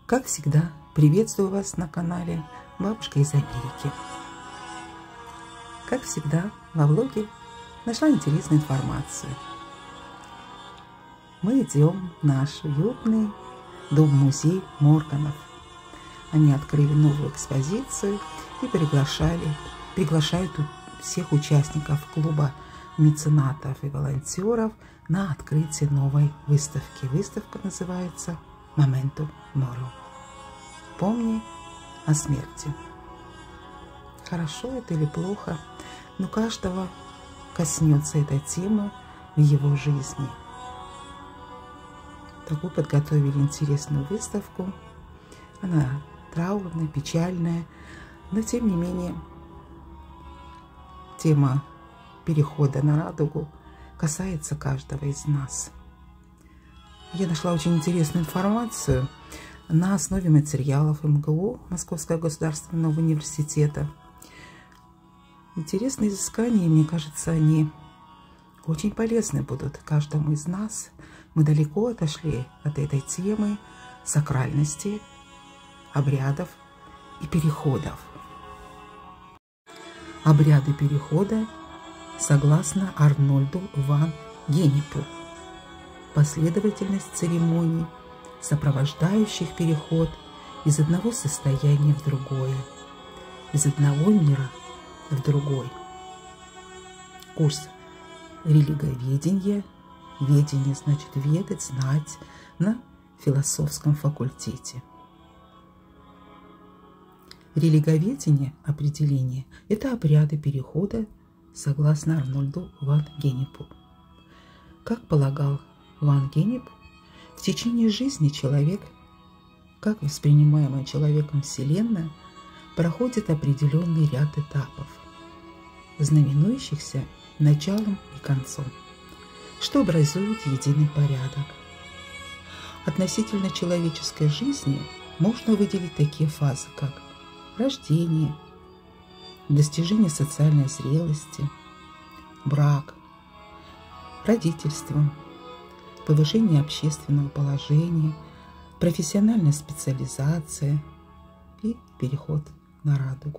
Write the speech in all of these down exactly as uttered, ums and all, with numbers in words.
Как всегда, приветствую вас на канале Бабушка из Америки. Как всегда, во влоге нашла интересную информацию. Мы идем в наш уютный дом-музей Морганов. Они открыли новую экспозицию и приглашали, приглашают всех участников клуба меценатов и волонтеров на открытие новой выставки. Выставка называется «Memento Mori». Помни о смерти. Хорошо это или плохо, но каждого коснется эта тема в его жизни. Такую подготовили интересную выставку. Она траурная, печальная, но тем не менее тема перехода на радугу касается каждого из нас. Я нашла очень интересную информацию на основе материалов эм гэ у, Московского государственного университета. Интересные изыскания, мне кажется, они очень полезны будут каждому из нас. Мы далеко отошли от этой темы сакральности, обрядов и переходов. Обряды перехода согласно Арнольду ван Генипу. Последовательность церемоний, сопровождающих переход из одного состояния в другое, из одного мира в другой. Курс религоведения, ведение значит ведать, знать, на философском факультете. Религоведение, определение, это обряды перехода согласно Арнольду ван Генипу. Как полагал ван Генип, в течение жизни человек, как воспринимаемая человеком Вселенная, проходит определенный ряд этапов, знаменующихся началом и концом, что образует единый порядок. Относительно человеческой жизни можно выделить такие фазы, как рождение, достижение социальной зрелости, брак, родительство, повышение общественного положения, профессиональная специализация и переход на радугу.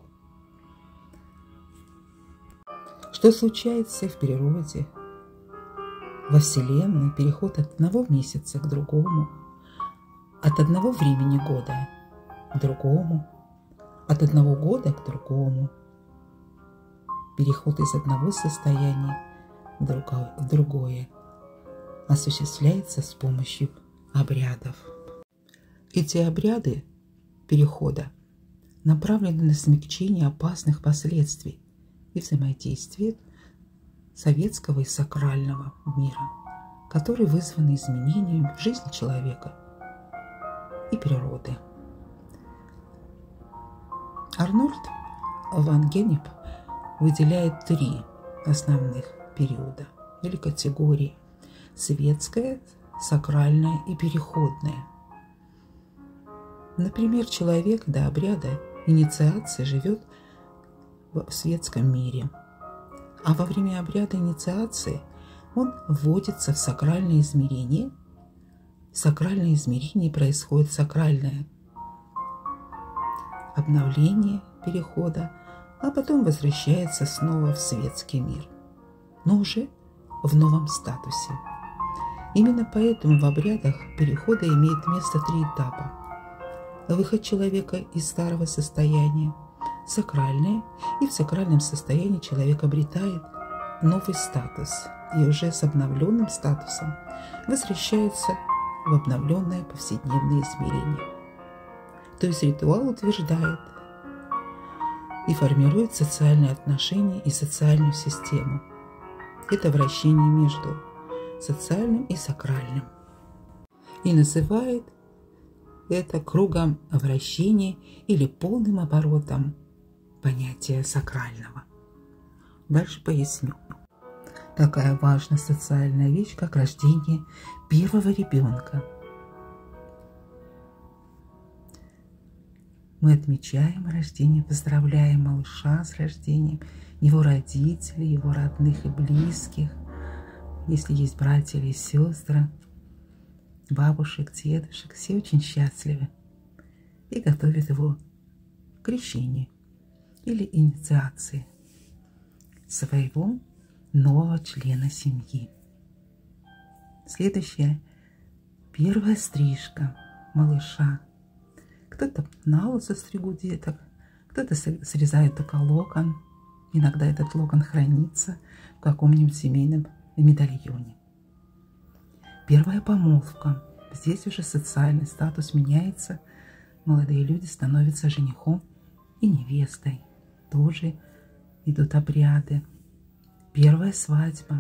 Что случается в природе, во Вселенной, переход от одного месяца к другому, от одного времени года к другому, от одного года к другому, переход из одного состояния в другое осуществляется с помощью обрядов. Эти обряды перехода направлены на смягчение опасных последствий и взаимодействия советского и сакрального мира, которые вызваны изменением в жизни человека и природы. Арнольд ван Генип выделяет три основных периода или категории: светское, сакральное и переходное. Например, человек до обряда инициации живет в светском мире, а во время обряда инициации он вводится в сакральное измерение. В сакральное измерение происходит сакральное обновление перехода, а потом возвращается снова в светский мир, но уже в новом статусе. Именно поэтому в обрядах перехода имеет место три этапа. Выход человека из старого состояния, сакральное, и в сакральном состоянии человек обретает новый статус и уже с обновленным статусом возвращается в обновленное повседневное измерение. То есть ритуал утверждает и формирует социальные отношения и социальную систему. Это вращение между социальным и сакральным. И называет это кругом вращения или полным оборотом понятия сакрального. Дальше поясню. Такая важная социальная вещь, как рождение первого ребенка. Мы отмечаем рождение, поздравляем малыша с рождением, его родителей, его родных и близких, если есть братья или сестры, бабушек, дедушек, все очень счастливы. и готовят его к крещению или инициации своего нового члена семьи. Следующая – первая стрижка малыша. Кто-то на лысо стригут деток, кто-то срезает только локон. Иногда этот локон хранится в каком-нибудь семейном медальоне. Первая помолвка. Здесь уже социальный статус меняется. Молодые люди становятся женихом и невестой. Тоже идут обряды. Первая свадьба.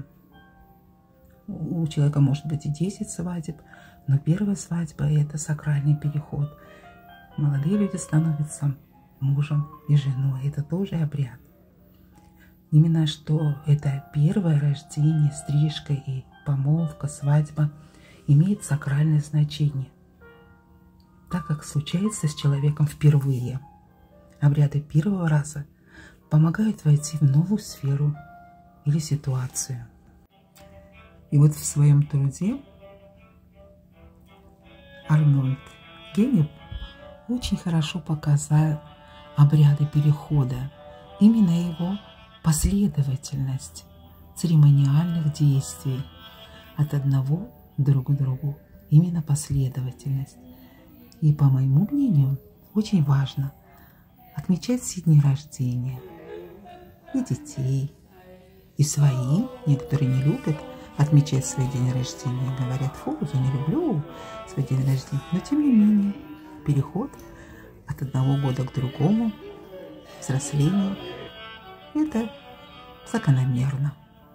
У человека может быть и десять свадеб, но первая свадьба – это сакральный переход. Молодые люди становятся мужем и женой. Это тоже обряд. Именно что это первое рождение, стрижка и помолвка, свадьба имеет сакральное значение, так как случается с человеком впервые. Обряды первого раза помогают войти в новую сферу или ситуацию. И вот в своем труде Арнольд Генеб очень хорошо показал обряды перехода, именно его последовательность церемониальных действий от одного друг к другу, именно последовательность. И, по моему мнению, очень важно отмечать все дни рождения и детей, и свои. Некоторые не любят отмечать свой день рождения, говорят: фу, я не люблю свой день рождения. Но, тем не менее, переход от одного года к другому, взросление – это закономерно.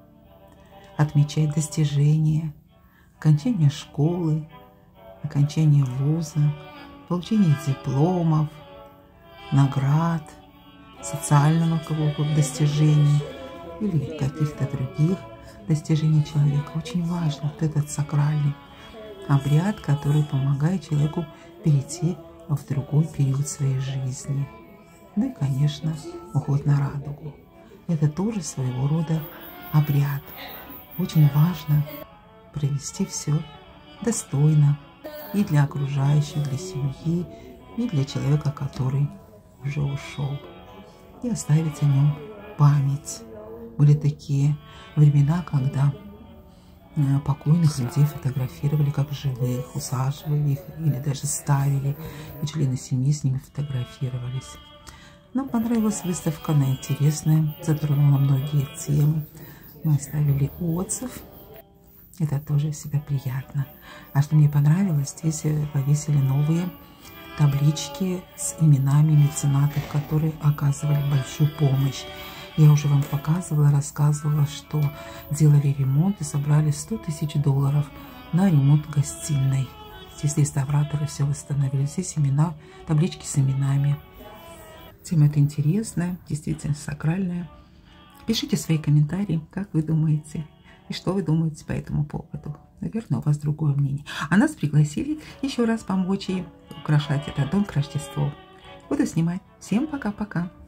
Отмечать достижения, окончание школы, окончание вуза, получение дипломов, наград, социального какого-то достижения или каких-то других достижений человека. Очень важно вот этот сакральный обряд, который помогает человеку перейти в другой период своей жизни. Ну и, конечно, уход на радугу. Это тоже своего рода обряд. Очень важно провести все достойно и для окружающих, для семьи, и для человека, который уже ушел, и оставить о нем память. Были такие времена, когда покойных людей фотографировали как живых, усаживали их или даже ставили, и члены семьи с ними фотографировались. Нам понравилась выставка, она интересная, затронула многие темы. Мы оставили отзыв. Это тоже всегда приятно. А что мне понравилось, здесь повесили новые таблички с именами меценатов, которые оказывали большую помощь. Я уже вам показывала, рассказывала, что делали ремонт и собрали сто тысяч долларов на ремонт гостиной. Здесь реставраторы все восстановили. Здесь имена, таблички с именами. Тема эта интересная, действительно сакральная. Пишите свои комментарии, как вы думаете, и что вы думаете по этому поводу. Наверное, у вас другое мнение. А нас пригласили еще раз помочь и украшать этот дом к Рождеству. Буду снимать. Всем пока-пока.